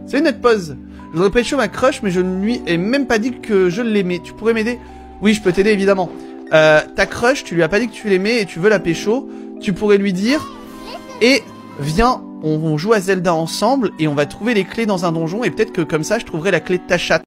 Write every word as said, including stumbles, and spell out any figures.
Salut notre pause. Je voudrais pécho ma crush, mais je ne lui ai même pas dit que je l'aimais. Tu pourrais m'aider? Oui, je peux t'aider, évidemment. Euh, ta crush, tu lui as pas dit que tu l'aimais et tu veux la pécho. Tu pourrais lui dire... Et viens, on, on joue à Zelda ensemble et on va trouver les clés dans un donjon. Et peut-être que comme ça, je trouverai la clé de ta chatte.